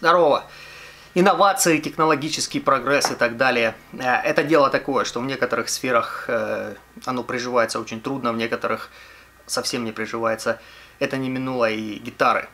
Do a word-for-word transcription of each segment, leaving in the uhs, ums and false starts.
Здорово! Инновации, технологический прогресс и так далее. Это дело такое, что в некоторых сферах оно приживается очень трудно, в некоторых совсем не приживается. Это не минуло и гитары.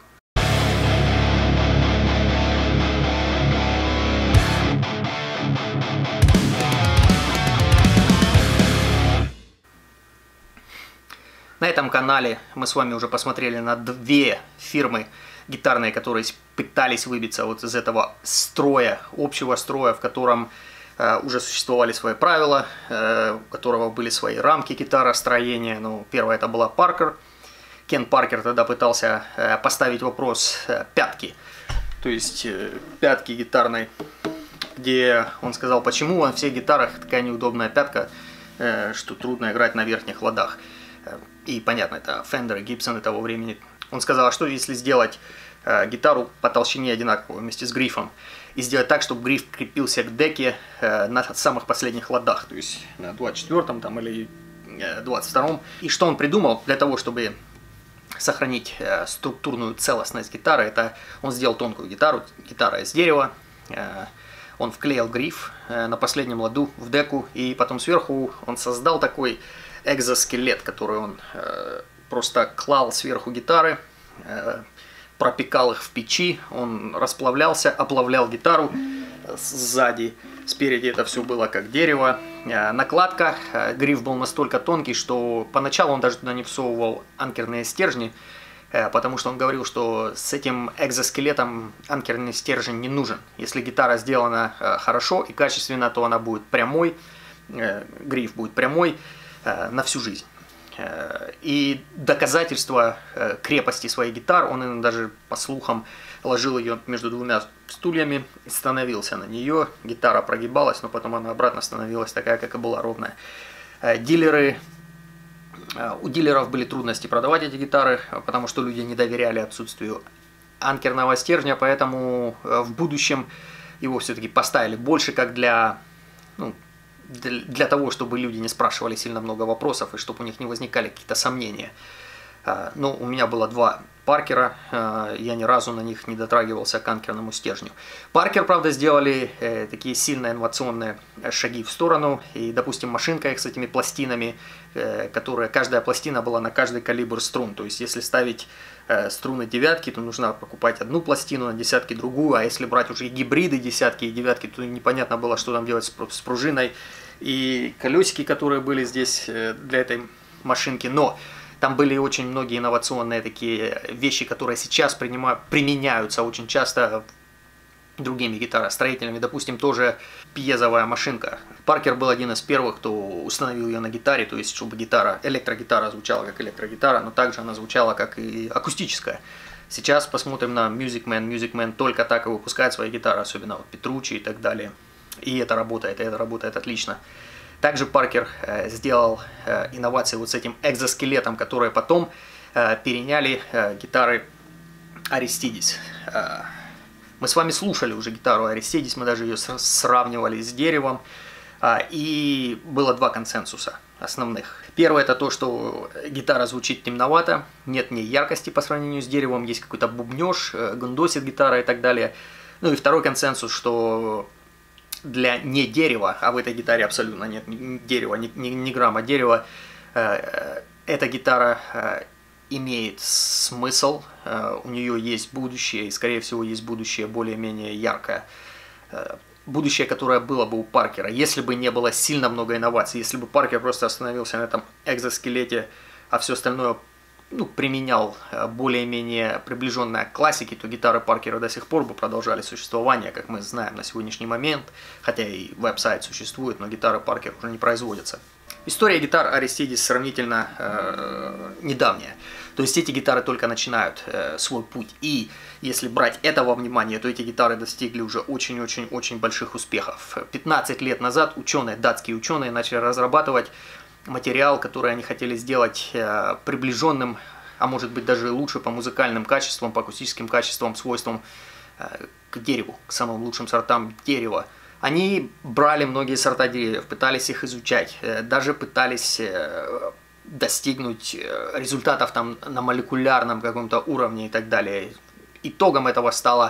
На этом канале мы с вами уже посмотрели на две фирмы гитарные, которые пытались выбиться вот из этого строя, общего строя, в котором э, уже существовали свои правила, э, у которого были свои рамки гитаростроения. Ну, первая это была Паркер. Кен Паркер тогда пытался э, поставить вопрос э, пятки, то есть э, пятки гитарной, где он сказал, почему на всех гитарах такая неудобная пятка, э, что трудно играть на верхних ладах. И понятно, это Fender и Gibson того времени. Он сказал, а что если сделать э, гитару по толщине одинаковую вместе с грифом, и сделать так, чтобы гриф крепился к деке э, на самых последних ладах, то есть на двадцать четвёртом там, или э, двадцать втором. И что он придумал для того, чтобы сохранить э, структурную целостность гитары, это он сделал тонкую гитару, гитара из дерева, э, он вклеил гриф э, на последнем ладу в деку, и потом сверху он создал такой экзоскелет, который он э, просто клал сверху гитары, э, пропекал их в печи, он расплавлялся, оплавлял гитару сзади, спереди это все было как дерево. Э, накладка, э, гриф был настолько тонкий, что поначалу он даже туда не всовывал анкерные стержни, э, потому что он говорил, что с этим экзоскелетом анкерный стержень не нужен. Если гитара сделана э, хорошо и качественно, то она будет прямой, э, гриф будет прямой на всю жизнь. И доказательство крепости своей гитары, он даже по слухам ложил ее между двумя стульями, становился на нее, гитара прогибалась, но потом она обратно становилась такая, как и была, ровная. Дилеры, у дилеров были трудности продавать эти гитары, потому что люди не доверяли отсутствию анкерного стержня, поэтому в будущем его все-таки поставили больше как для, ну, для того, чтобы люди не спрашивали сильно много вопросов и чтобы у них не возникали какие-то сомнения. Но у меня было два Паркера, я ни разу на них не дотрагивался к анкерному стержню. Паркер, правда, сделали такие сильные инновационные шаги в сторону, и, допустим, машинка их с этими пластинами, которая, каждая пластина была на каждый калибр струн, то есть если ставить струны девятки, то нужно покупать одну пластину, на десятки другую, а если брать уже гибриды десятки и девятки, то непонятно было, что там делать с пружиной. И колесики, которые были здесь для этой машинки, но там были очень многие инновационные такие вещи, которые сейчас принимают, применяются очень часто другими гитаростроителями. Допустим, тоже пьезовая машинка. Паркер был один из первых, кто установил ее на гитаре, то есть чтобы гитара, электрогитара звучала как электрогитара, но также она звучала как и акустическая. Сейчас посмотрим на Music Man. Music Man только так и выпускает свои гитары, особенно вот Петруччи и так далее. И это работает, и это работает отлично. Также Паркер э, сделал э, инновации вот с этим экзоскелетом, которые потом э, переняли э, гитары Аристидис. Э, мы с вами слушали уже гитару Аристидис, мы даже ее сравнивали с деревом. Э, и было два консенсуса основных. Первое это то, что гитара звучит темновато, нет в ней яркости по сравнению с деревом, есть какой-то бубнеж, э, гундосит гитара и так далее. Ну и второй консенсус, что для не дерева, а в этой гитаре абсолютно нет ни дерева, ни, ни, ни грамма дерева, э, эта гитара э, имеет смысл, э, у нее есть будущее, и скорее всего есть будущее более-менее яркое. Э, будущее, которое было бы у Паркера, если бы не было сильно много инноваций, если бы Паркер просто остановился на этом экзоскелете, а все остальное ну, применял более-менее приближенное к классике, то гитары Паркера до сих пор бы продолжали существование, как мы знаем на сегодняшний момент, хотя и веб-сайт существует, но гитары Паркер уже не производятся. История гитар Аристидис сравнительно э, недавняя, то есть эти гитары только начинают э, свой путь, и если брать это во внимание, то эти гитары достигли уже очень-очень-очень больших успехов. пятнадцать лет назад ученые, датские ученые начали разрабатывать материал, который они хотели сделать э, приближенным, а может быть даже лучше по музыкальным качествам, по акустическим качествам, свойствам э, к дереву, к самым лучшим сортам дерева. Они брали многие сорта деревьев, пытались их изучать, э, даже пытались э, достигнуть э, результатов там на молекулярном каком-то уровне и так далее. Итогом этого стала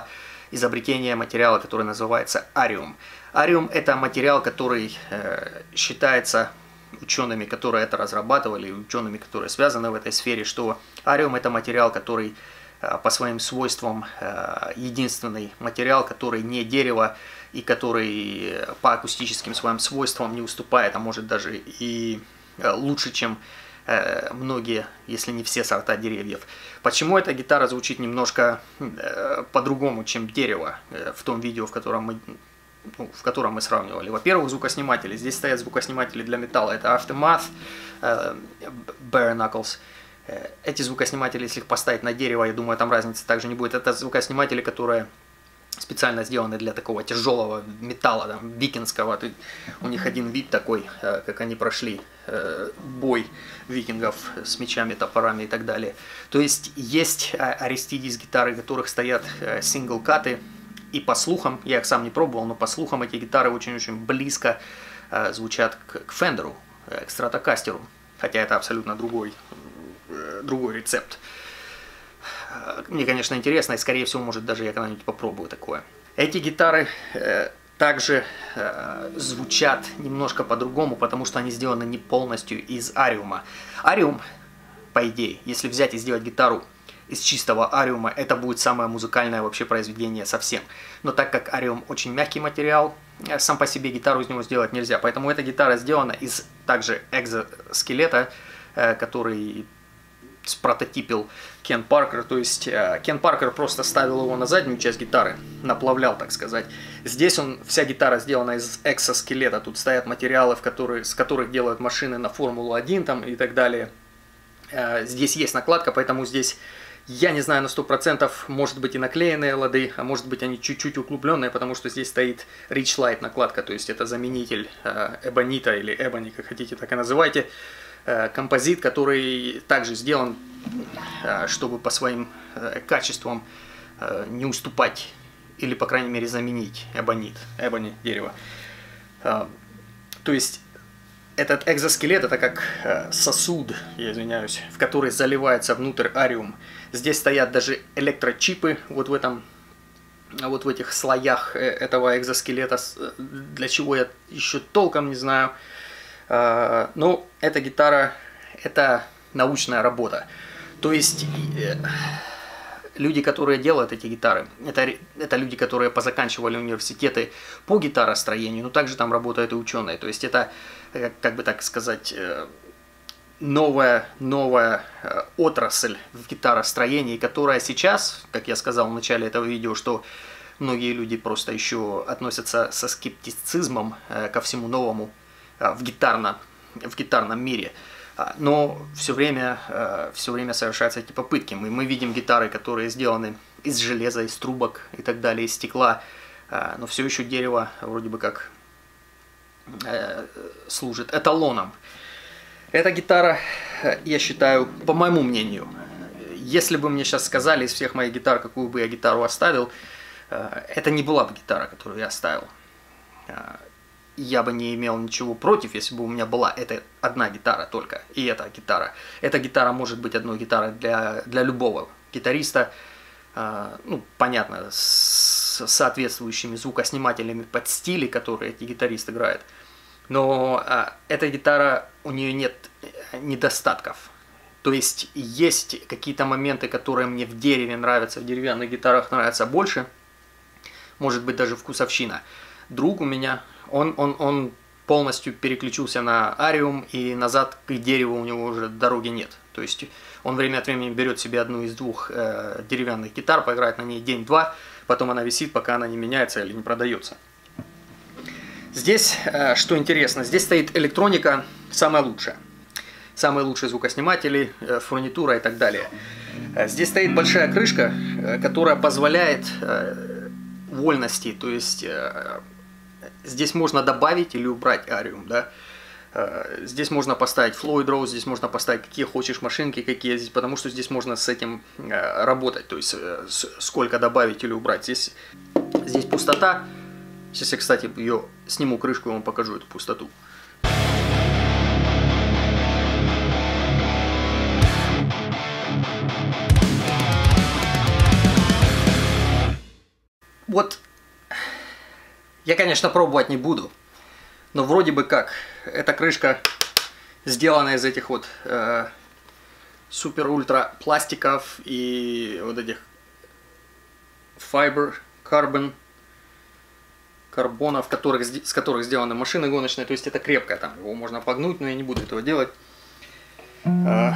изобретение материала, который называется ариум. Ариум – это материал, который э, считается учеными, которые это разрабатывали, учеными, которые связаны в этой сфере, что ариум – это материал, который э, по своим свойствам э, единственный материал, который не дерево и который по акустическим своим свойствам не уступает, а может даже и э, лучше, чем э, многие, если не все сорта деревьев. Почему эта гитара звучит немножко э, по-другому, чем дерево э, в том видео, в котором мы... Ну, в котором мы сравнивали. Во-первых, звукосниматели. Здесь стоят звукосниматели для металла. Это Aftermath, э, Bare Knuckles. Э, эти звукосниматели, если их поставить на дерево, я думаю, там разницы также не будет. Это звукосниматели, которые специально сделаны для такого тяжелого металла, там, викингского. Ты, у них один вид такой, э, как они прошли э, бой викингов с мечами, топорами и так далее. То есть есть Aristides гитары, в которых стоят э, сингл-каты. И по слухам, я их сам не пробовал, но по слухам эти гитары очень-очень близко э, звучат к, к Фендеру, э, к Стратокастеру. Хотя это абсолютно другой, э, другой рецепт. Э, мне, конечно, интересно, и скорее всего, может, даже я когда-нибудь попробую такое. Эти гитары э, также э, звучат немножко по-другому, потому что они сделаны не полностью из ариума. Ариум, по идее, если взять и сделать гитару из чистого ариума, это будет самое музыкальное вообще произведение совсем. Но так как ариум очень мягкий материал, сам по себе гитару из него сделать нельзя. Поэтому эта гитара сделана из также экзоскелета, который спрототипил Кен Паркер. То есть Кен Паркер просто ставил его на заднюю часть гитары, наплавлял, так сказать. Здесь он, вся гитара сделана из экзоскелета. Тут стоят материалы, в которые, с которых делают машины на Формулу один там, и так далее. Здесь есть накладка, поэтому здесь... Я не знаю на сто процентов, может быть и наклеенные лады, а может быть они чуть-чуть углубленные, потому что здесь стоит Rich Light накладка, то есть это заменитель э, эбонита или эбони, как хотите, так и называйте. Э, композит, который также сделан, э, чтобы по своим э, качествам э, не уступать, или по крайней мере заменить эбонит, эбони, дерево. Э, то есть... Этот экзоскелет это как э, сосуд, я извиняюсь, в который заливается внутрь ариум. Здесь стоят даже электрочипы вот в этом, вот в этих слоях этого экзоскелета, для чего я еще толком не знаю. Э, но эта гитара это научная работа. То есть э, люди, которые делают эти гитары, это, это люди, которые позаканчивали университеты по гитаростроению, но также там работают и ученые. То есть это, как бы так сказать, новая, новая отрасль в гитаростроении, которая сейчас, как я сказал в начале этого видео, что многие люди просто еще относятся со скептицизмом ко всему новому в гитарном, в гитарном мире. Но все время, все время совершаются эти попытки. Мы, мы видим гитары, которые сделаны из железа, из трубок и так далее, из стекла. Но все еще дерево вроде бы как служит эталоном. Эта гитара, я считаю, по моему мнению, если бы мне сейчас сказали из всех моих гитар, какую бы я гитару оставил, это не была бы гитара, которую я оставил. Я бы не имел ничего против, если бы у меня была эта одна гитара только, и эта гитара. Эта гитара может быть одной гитарой для, для любого гитариста, э, ну, понятно, с соответствующими звукоснимателями под стили, которые эти гитаристы играют. Но э, эта гитара, у нее нет недостатков. То есть есть какие-то моменты, которые мне в дереве нравятся, в деревянных гитарах нравятся больше, может быть даже вкусовщина. Друг у меня, он, он, он полностью переключился на ариум, и назад к дереву у него уже дороги нет. То есть он время от времени берет себе одну из двух э, деревянных гитар, поиграет на ней день-два, потом она висит, пока она не меняется или не продается. Здесь, э, что интересно, здесь стоит электроника самая лучшая. Самые лучшие звукосниматели, э, фурнитура и так далее. Э, здесь стоит большая крышка, э, которая позволяет э, вольности, то есть... Э, Здесь можно добавить или убрать ариум, да. Здесь можно поставить Floyd Rose, здесь можно поставить какие хочешь машинки, какие здесь, потому что здесь можно с этим работать, то есть сколько добавить или убрать. Здесь, здесь пустота. Сейчас я, кстати, ее сниму крышку и вам покажу эту пустоту. Вот, я, конечно, пробовать не буду, но вроде бы как, эта крышка сделана из этих вот э, супер-ультра пластиков и вот этих fiber, carbon, карбонов, которых, с которых сделаны машины гоночные, то есть это крепко, там его можно погнуть, но я не буду этого делать. А...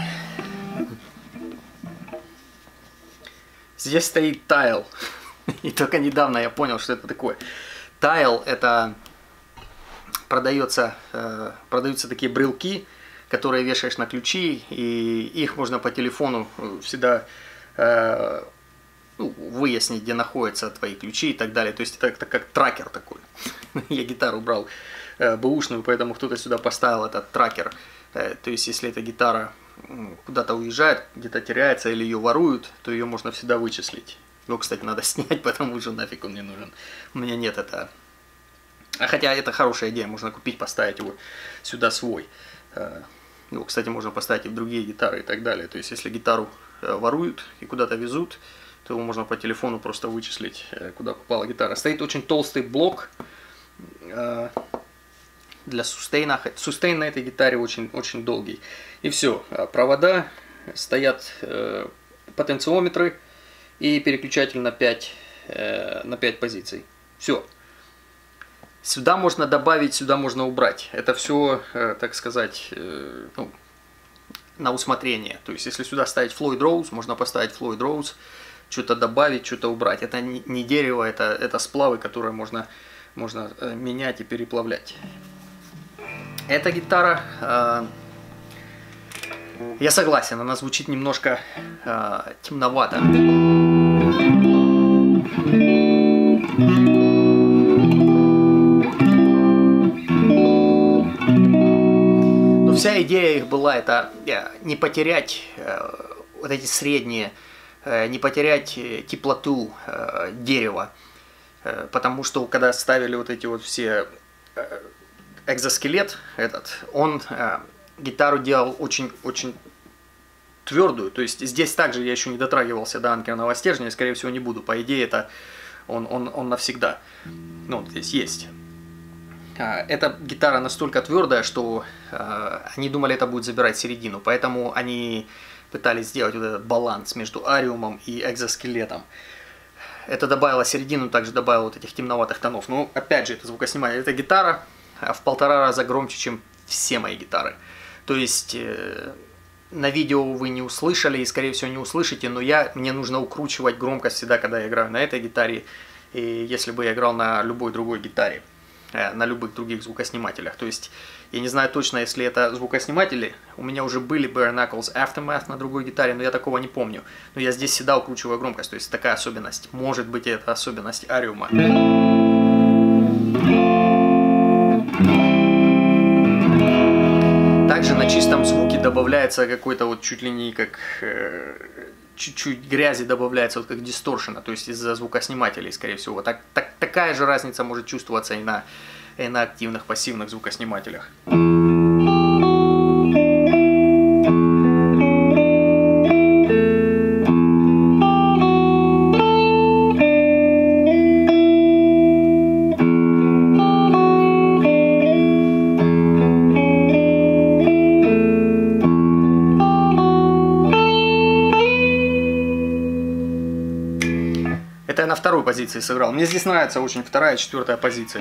Здесь стоит тайл, и только недавно я понял, что это такое. Тайл — это продается, э, продаются такие брелки, которые вешаешь на ключи, и их можно по телефону всегда э, ну, выяснить, где находятся твои ключи и так далее. То есть это, это как тракер такой. Я гитару брал э, бэушную, поэтому кто-то сюда поставил этот тракер. Э, то есть если эта гитара куда-то уезжает, где-то теряется или ее воруют, то ее можно всегда вычислить. Его, кстати, надо снять, потому что нафиг он мне нужен. У меня нет это. А хотя это хорошая идея, можно купить, поставить его сюда свой. Его, кстати, можно поставить и в другие гитары и так далее. То есть, если гитару воруют и куда-то везут, то его можно по телефону просто вычислить, куда попала гитара. Стоит очень толстый блок для сустейна. Сустейн на этой гитаре очень, очень долгий. И все. Провода, стоят потенциометры и переключатель на пять, на пять позиций. Все. Сюда можно добавить, сюда можно убрать. Это все, так сказать, ну, на усмотрение. То есть, если сюда ставить Floyd Rose, можно поставить Floyd Rose, что-то добавить, что-то убрать. Это не дерево, это, это сплавы, которые можно, можно менять и переплавлять. Эта гитара, э, я согласен, она звучит немножко э, темновато. Но вся идея их была это не потерять э, вот эти средние, э, не потерять теплоту э, дерева, э, потому что когда ставили вот эти вот все э, экзоскелет этот, он э, гитару делал очень-очень твердую, то есть здесь также я еще не дотрагивался до анкерного стержня, скорее всего не буду, по идее это он, он, он навсегда, ну вот здесь есть. Э, эта гитара настолько твердая, что э, они думали, это будет забирать середину, поэтому они пытались сделать вот этот баланс между ариумом и экзоскелетом. Это добавило середину, также добавило вот этих темноватых тонов, но опять же это звукосниматель, это гитара в полтора раза громче, чем все мои гитары. То есть э, на видео вы не услышали и, скорее всего, не услышите, но я, мне нужно укручивать громкость всегда, когда я играю на этой гитаре, и если бы я играл на любой другой гитаре, э, на любых других звукоснимателях. То есть я не знаю точно, если это звукосниматели, у меня уже были Bare Knuckles Aftermath на другой гитаре, но я такого не помню. Но я здесь всегда укручиваю громкость, то есть такая особенность. Может быть, это особенность ариума. Также на чистом звуке добавляется какой-то вот чуть ли не как чуть-чуть э, грязи добавляется, вот как дисторшена, то есть из-за звукоснимателей, скорее всего. Так, так, такая же разница может чувствоваться и на, и на активных, пассивных звукоснимателях. Это я на второй позиции сыграл. Мне здесь нравится очень вторая и четвертая позиция.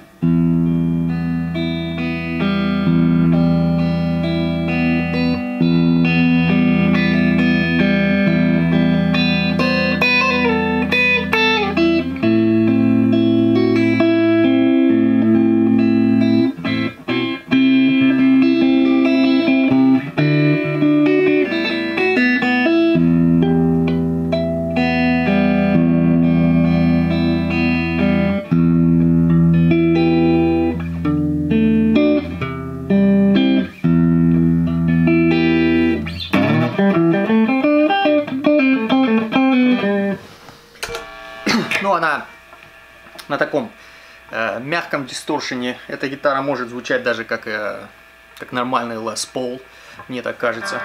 Ну, она на таком э, мягком дисторшене. Эта гитара может звучать даже как, э, как нормальный Les Paul. Мне так кажется.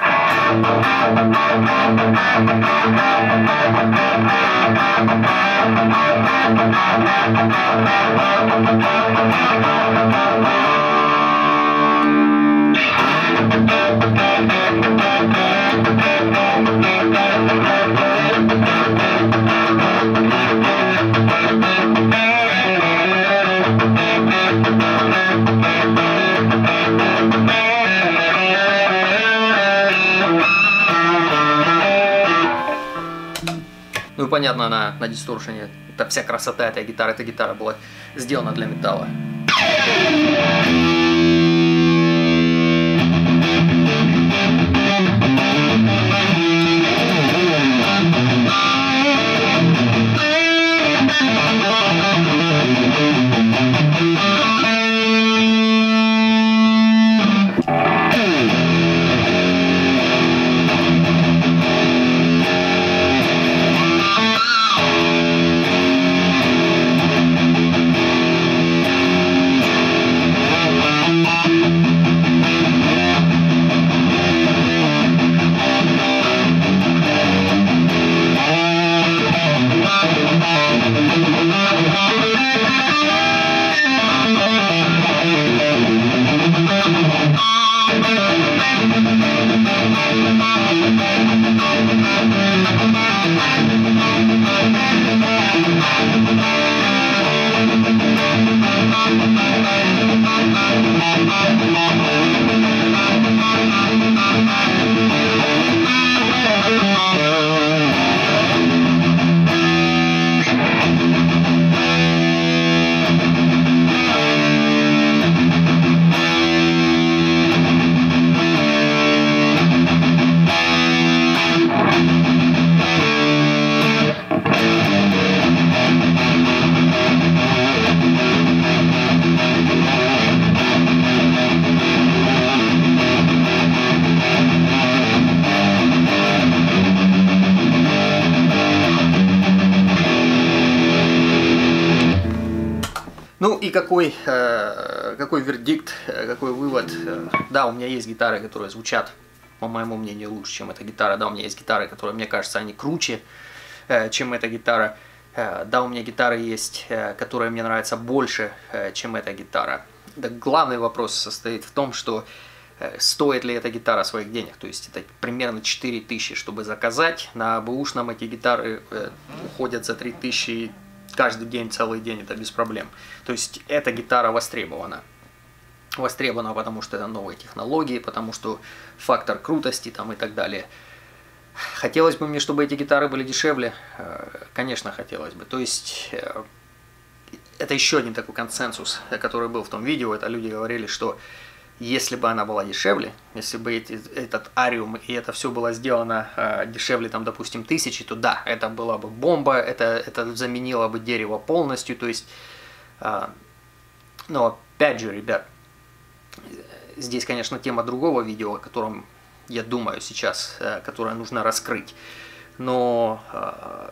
Ну и понятно, на, на дисторшене, это вся красота этой гитары, эта гитара была сделана для металла. Ну и какой, э, какой вердикт, какой вывод? Да, у меня есть гитары, которые звучат, по моему мнению, лучше, чем эта гитара. Да, у меня есть гитары, которые, мне кажется, они круче, э, чем эта гитара. Э, да, у меня гитары есть, э, которые мне нравятся больше, э, чем эта гитара. Да, главный вопрос состоит в том, что э, стоит ли эта гитара своих денег. То есть это примерно четыре тысячи, чтобы заказать. На бэушном эти гитары э, уходят за три тысячи каждый день, целый день, это без проблем. То есть эта гитара востребована. Востребована, потому что это новые технологии, потому что фактор крутости там и так далее. Хотелось бы мне, чтобы эти гитары были дешевле? Конечно, хотелось бы. То есть это еще один такой консенсус, который был в том видео. Это люди говорили, что если бы она была дешевле, если бы эти, этот ариум и это все было сделано э, дешевле, там, допустим, тысячи, то да, это была бы бомба, это, это заменило бы дерево полностью, то есть, э, но опять же, ребят, здесь, конечно, тема другого видео, о котором я думаю сейчас, э, которое нужно раскрыть, но э,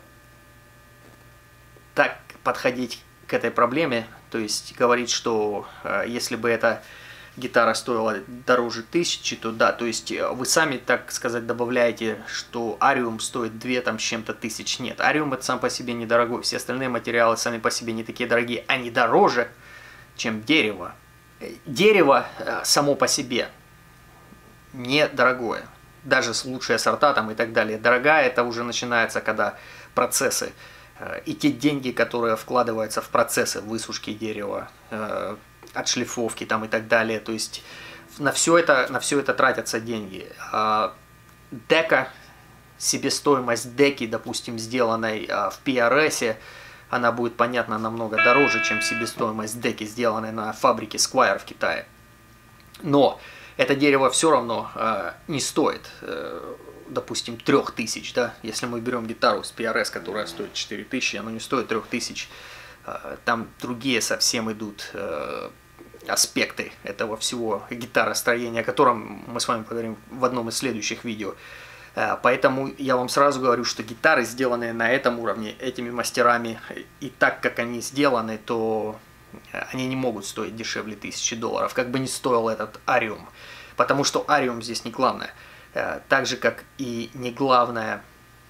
так подходить к этой проблеме, то есть говорить, что э, если бы это гитара стоила дороже тысячи, то да, то есть вы сами, так сказать, добавляете, что ариум стоит две там с чем-то тысяч. Нет, ариум это сам по себе недорогой, все остальные материалы сами по себе не такие дорогие, они дороже, чем дерево. Дерево само по себе недорогое, даже лучшие сорта там и так далее. Дорогая это уже начинается, когда процессы и те деньги, которые вкладываются в процессы высушки дерева, отшлифовки там и так далее, то есть на все это, на все это тратятся деньги. А дека, себестоимость деки, допустим, сделанной в пи ар эс, она будет, понятно, намного дороже, чем себестоимость деки, сделанной на фабрике Squier в Китае. Но это дерево все равно э, не стоит, э, допустим, трех тысяч, да, если мы берем гитару с пи ар эс, которая стоит четыре тысячи, она не стоит трех тысяч. Там другие совсем идут э, аспекты этого всего гитаростроения, о котором мы с вами поговорим в одном из следующих видео. Э, поэтому я вам сразу говорю, что гитары, сделанные на этом уровне, этими мастерами, и так как они сделаны, то они не могут стоить дешевле тысячи долларов, как бы ни стоил этот ариум. потому что ариум здесь не главное. Так же, как и не главное,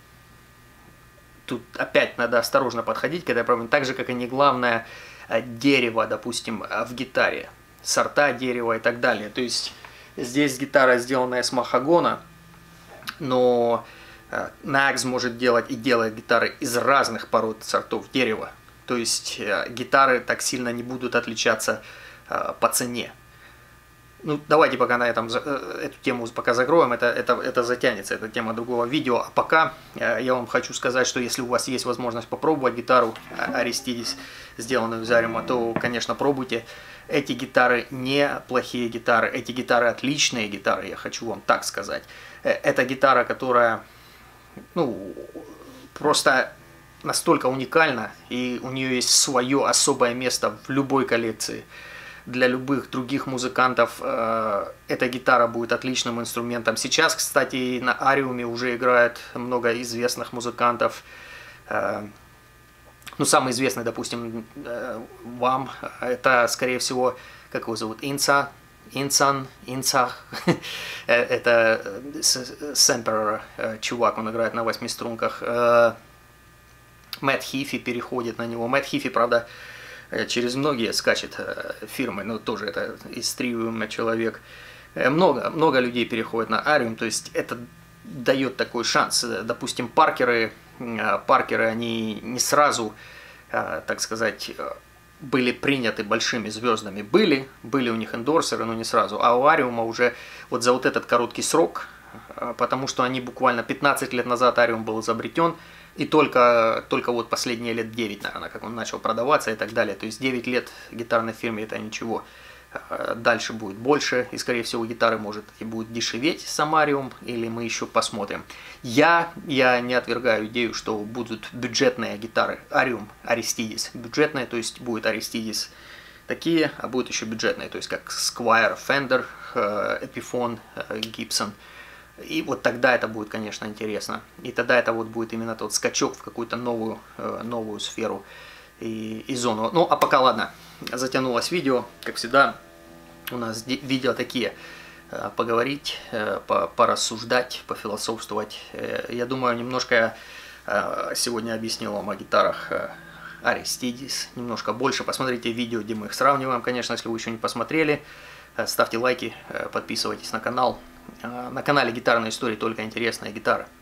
тут опять надо осторожно подходить к этой проблеме, так же, как и не главное дерево, допустим, в гитаре, сорта дерева и так далее. То есть здесь гитара, сделанная с махагона, но Nags может делать и делает гитары из разных пород сортов дерева. То есть гитары так сильно не будут отличаться по цене. Ну, давайте пока на этом эту тему пока закроем, это, это, это затянется, это тема другого видео. А пока я вам хочу сказать, что если у вас есть возможность попробовать гитару Aristides, сделанную из ариума, то, конечно, пробуйте. Эти гитары не плохие гитары, эти гитары отличные гитары, я хочу вам так сказать. Это гитара, которая, ну, просто настолько уникальна, и у нее есть свое особое место в любой коллекции. Для любых других музыкантов э, эта гитара будет отличным инструментом. Сейчас, кстати, на ариуме уже играет много известных музыкантов. Э, ну, самый известный, допустим, э, вам, это, скорее всего, как его зовут, Инца, Инсан, Инца. Это Сэмпер, чувак, он играет на восьми струнках. Мэтт Хифи переходит на него. Мэтт Хифи, правда, через многие скачет фирмы, но тоже это из триума человек. Много, много людей переходит на ариум, то есть это дает такой шанс. Допустим, Паркеры, Паркеры, они не сразу, так сказать, были приняты большими звездами. Были, были у них эндорсеры, но не сразу. А у ариума уже вот за вот этот короткий срок, потому что они буквально пятнадцать лет назад ариум был изобретен, и только, только вот последние лет девять, наверное, как он начал продаваться и так далее. То есть девять лет гитарной фирме это ничего. Дальше будет больше, и скорее всего гитары может и будет дешеветь сам ариум, или мы еще посмотрим. Я, я не отвергаю идею, что будут бюджетные гитары. Ариум, Aristides. Бюджетные, то есть будет Aristides такие, а будут еще бюджетные, то есть как Squier, Fender, Epiphone, Gibson. И вот тогда это будет, конечно, интересно. И тогда это вот будет именно тот скачок в какую-то новую, новую сферу и, и зону. Ну, а пока ладно, затянулось видео. Как всегда, у нас видео такие. Поговорить, порассуждать, пофилософствовать. Я думаю, немножко я сегодня объяснил вам о гитарах Aristides. Немножко больше. Посмотрите видео, где мы их сравниваем. Конечно, если вы еще не посмотрели, ставьте лайки, подписывайтесь на канал. На канале «Гитарные истории» только интересная гитара.